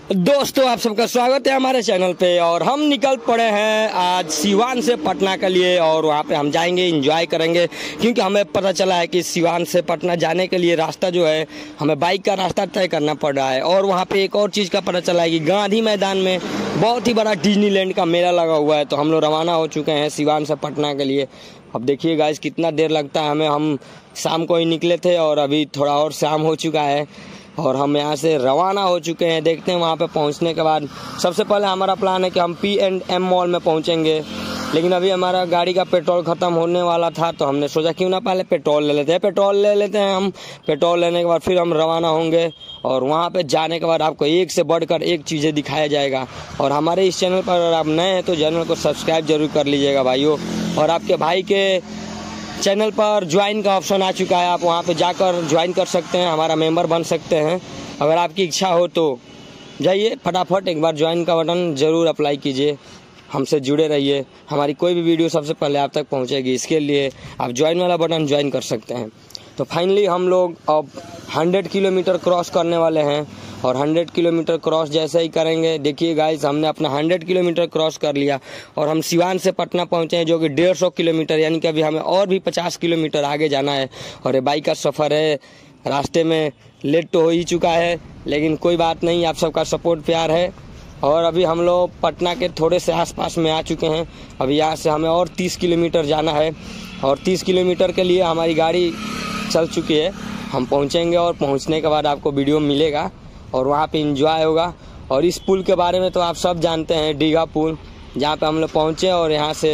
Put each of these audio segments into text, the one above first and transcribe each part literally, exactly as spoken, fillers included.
दोस्तों, आप सबका स्वागत है हमारे चैनल पे। और हम निकल पड़े हैं आज सिवान से पटना के लिए और वहाँ पे हम जाएंगे, एंजॉय करेंगे। क्योंकि हमें पता चला है कि सिवान से पटना जाने के लिए रास्ता जो है हमें बाइक का रास्ता तय करना पड़ रहा है। और वहाँ पे एक और चीज़ का पता चला है कि गांधी मैदान में बहुत ही बड़ा डिज्नीलैंड का मेला लगा हुआ है। तो हम लोग रवाना हो चुके हैं सिवान से पटना के लिए। अब देखिए गाइस, कितना देर लगता है हमें। हम शाम को ही निकले थे और अभी थोड़ा और शाम हो चुका है और हम यहाँ से रवाना हो चुके हैं। देखते हैं वहाँ पे पहुँचने के बाद सबसे पहले हमारा प्लान है कि हम पी एंड एम मॉल में पहुँचेंगे। लेकिन अभी हमारा गाड़ी का पेट्रोल ख़त्म होने वाला था तो हमने सोचा क्यों ना पहले पेट्रोल ले लेते हैं। पेट्रोल ले लेते हैं हम। पेट्रोल लेने के बाद फिर हम रवाना होंगे और वहाँ पे जाने के बाद आपको एक से बढ़कर एक चीज़ें दिखाया जाएगा। और हमारे इस चैनल पर अगर आप नए हैं तो चैनल को सब्सक्राइब जरूर कर लीजिएगा भाइयों। और आपके भाई के चैनल पर ज्वाइन का ऑप्शन आ चुका है, आप वहाँ पे जाकर ज्वाइन कर सकते हैं, हमारा मेंबर बन सकते हैं। अगर आपकी इच्छा हो तो जाइए फटाफट एक बार ज्वाइन का बटन ज़रूर अप्लाई कीजिए, हमसे जुड़े रहिए। हमारी कोई भी वीडियो सबसे पहले आप तक पहुँचेगी, इसके लिए आप ज्वाइन वाला बटन ज्वाइन कर सकते हैं। तो फाइनली हम लोग अब हंड्रेड किलोमीटर क्रॉस करने वाले हैं और हंड्रेड किलोमीटर क्रॉस जैसे ही करेंगे, देखिए गाइस हमने अपना हंड्रेड किलोमीटर क्रॉस कर लिया और हम सिवान से पटना पहुंचे हैं जो कि डेढ़ सौ किलोमीटर, यानी कि अभी हमें और भी पचास किलोमीटर आगे जाना है। और ये बाइक का सफ़र है, रास्ते में लेट तो हो ही चुका है लेकिन कोई बात नहीं, आप सबका सपोर्ट प्यार है। और अभी हम लोग पटना के थोड़े से आसपास में आ चुके हैं। अभी यहाँ से हमें और तीस किलोमीटर जाना है और तीस किलोमीटर के लिए हमारी गाड़ी चल चुकी है। हम पहुँचेंगे और पहुँचने के बाद आपको वीडियो मिलेगा और वहाँ पे एंजॉय होगा। और इस पुल के बारे में तो आप सब जानते हैं, डीगा पुल, जहाँ पे हम लोग पहुँचे। और यहाँ से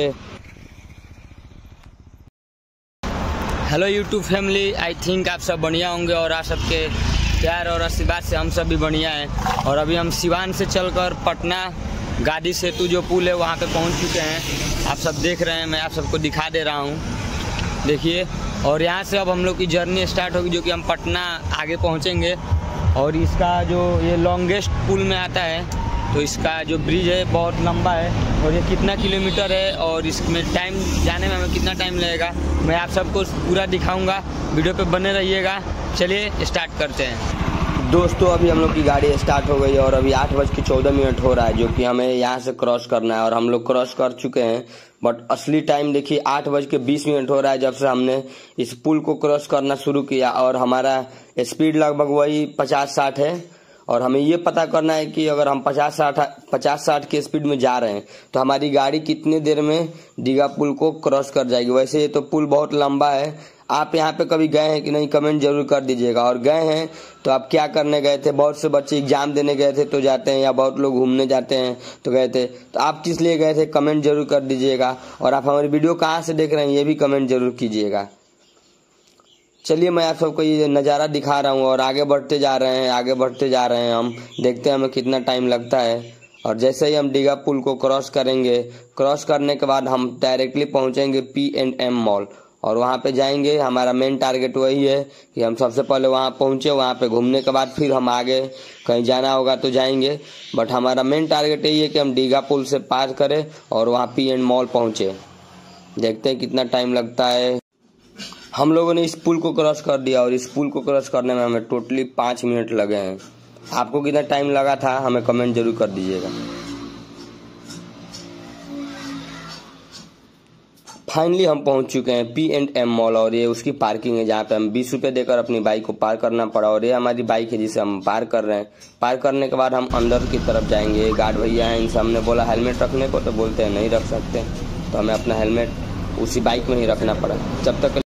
hello YouTube family, I think आप सब बढ़िया होंगे और आप सबके प्यार और आशीर्वाद से हम सब भी बढ़िया हैं। और अभी हम सिवान से चलकर पटना गांधी सेतु जो पुल है वहाँ पे पहुँच चुके हैं। आप सब देख रहे हैं, मैं आप सबको दिखा दे रहा हूँ, देखिए। और यहाँ से अब हम लोग की जर्नी स्टार्ट होगी जो कि हम पटना आगे पहुँचेंगे। और इसका जो ये लॉन्गेस्ट पुल में आता है, तो इसका जो ब्रिज है बहुत लंबा है और ये कितना किलोमीटर है और इसमें टाइम जाने में हमें कितना टाइम लगेगा मैं आप सबको पूरा दिखाऊंगा। वीडियो पे बने रहिएगा। चलिए स्टार्ट करते हैं। दोस्तों, अभी हम लोग की गाड़ी स्टार्ट हो गई है और अभी आठ बज के चौदह मिनट हो रहा है जो कि हमें यहाँ से क्रॉस करना है और हम लोग क्रॉस कर चुके हैं। बट असली टाइम देखिए आठ बज के बीस मिनट हो रहा है जब से हमने इस पुल को क्रॉस करना शुरू किया। और हमारा स्पीड लगभग वही पचास साठ है और हमें ये पता करना है कि अगर हम पचास साठ पचास साठ की स्पीड में जा रहे हैं तो हमारी गाड़ी कितने देर में डीगा पुल को क्रॉस कर जाएगी। वैसे ये तो पुल बहुत लंबा है। आप यहाँ पे कभी गए हैं कि नहीं कमेंट जरूर कर दीजिएगा। और गए हैं तो आप क्या करने गए थे। बहुत से बच्चे एग्जाम देने गए थे तो जाते हैं, या बहुत लोग घूमने जाते हैं तो गए थे। तो आप किस लिए गए थे कमेंट जरूर कर दीजिएगा। और आप हमारी वीडियो कहाँ से देख रहे हैं ये भी कमेंट जरूर कीजिएगा। चलिए मैं आप सबको ये नज़ारा दिखा रहा हूँ और आगे बढ़ते जा रहे हैं, आगे बढ़ते जा रहे हैं। हम देखते हैं हमें कितना टाइम लगता है। और जैसे ही हम डीगा पुल को क्रॉस करेंगे, क्रॉस करने के बाद हम डायरेक्टली पहुँचेंगे पी एंड एम मॉल और वहाँ पे जाएंगे। हमारा मेन टारगेट वही है कि हम सबसे पहले वहाँ पहुँचे, वहाँ पे घूमने के बाद फिर हम आगे कहीं जाना होगा तो जाएंगे। बट हमारा मेन टारगेट यही है कि हम डीगा पुल से पार करें और वहाँ पी एंड मॉल पहुँचे। देखते हैं कितना टाइम लगता है। हम लोगों ने इस पुल को क्रॉस कर दिया और इस पुल को क्रॉस करने में हमें टोटली पाँच मिनट लगे हैं। आपको कितना टाइम लगा था हमें कमेंट जरूर कर दीजिएगा। फाइनली हम पहुंच चुके हैं पी एंड एम मॉल और ये उसकी पार्किंग है जहाँ पे हम बीस रुपये देकर अपनी बाइक को पार करना पड़ा। और ये हमारी बाइक है जिसे हम पार कर रहे हैं। पार करने के बाद हम अंदर की तरफ जाएंगे। गार्ड भैया हैं, इनसे हमने बोला हेलमेट रखने को तो बोलते हैं नहीं रख सकते, तो हमें अपना हेलमेट उसी बाइक में ही रखना पड़ा। जब तक